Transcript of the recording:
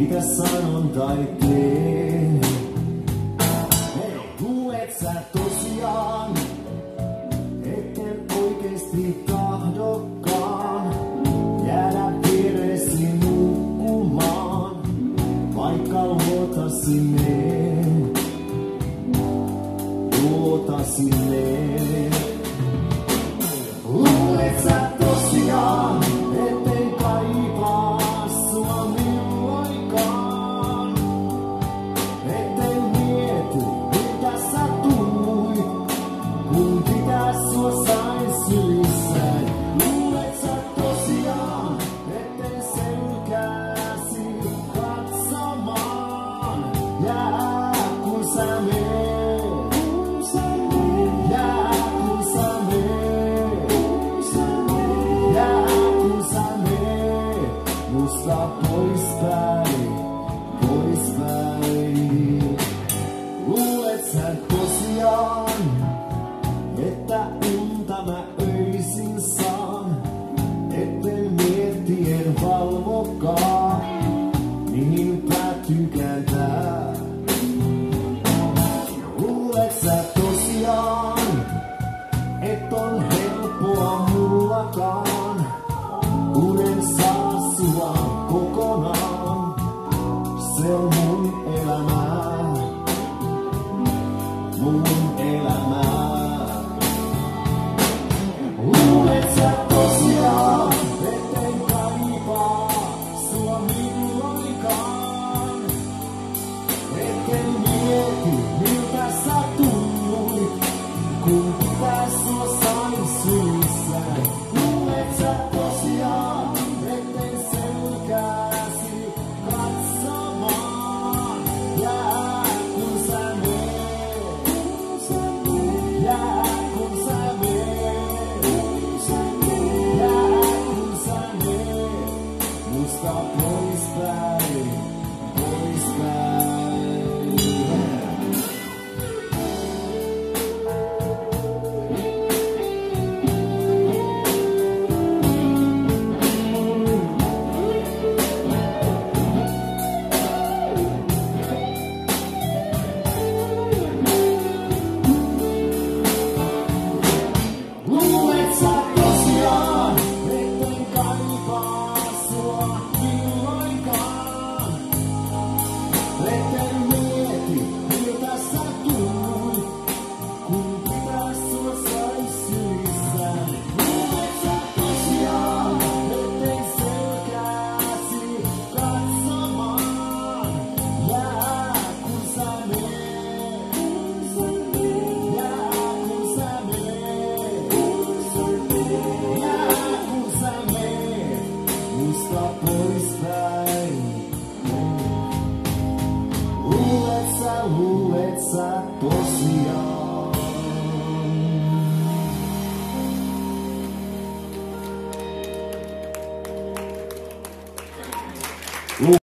mitä sanon tai teen. Hei, luulet sä tosiaan, etten oikeesti tahdokaan jäädä vieresi nukkumaan, vaikka luotasin meen, luotasin meen. Luulet sä tosiaan, etten kaipaa sua milloinkaan, etten mieti, miltä sä tunnuit, kun pitää sua sain sylissäin. Luulet sä tosiaan, etten selkääsi katsomaan, jää kun sä meet, jää kun sä meet, jää kun sä meet musta poispäin, poispäin. Luulet sä tosiaan, että unta mä öisin saan, etten miettien valvokaan, mihin päätyykään tää. Luulet sä tosiaan, et on helppoa mullakaan uuden saa sua kokonaan, se on mun elämää, mun elämää. Luulet sä tosiaan, etten kaipaa sua milloinkaan, etten mieti miltä sä tunnuit, kun pitää sua sain sylissäin. Luulet sä tosiaan, etten selkääsi katsomaan, jää kun sä meet, jää kun sä meet, jää kun sä meet musta poispäin, poispäin. Luulet sä tosiaan, etten kaipaa sua milloinkaan, etten mieti miltä sä tunnuit, kun pitää sua sain sylissäin. Luulet sä tosiaan, etten selkääsi katsomaan, jää kun sä meet, jää kun sä meet, jää kun sä meet musta poispäin. Luulet sä tosiaan.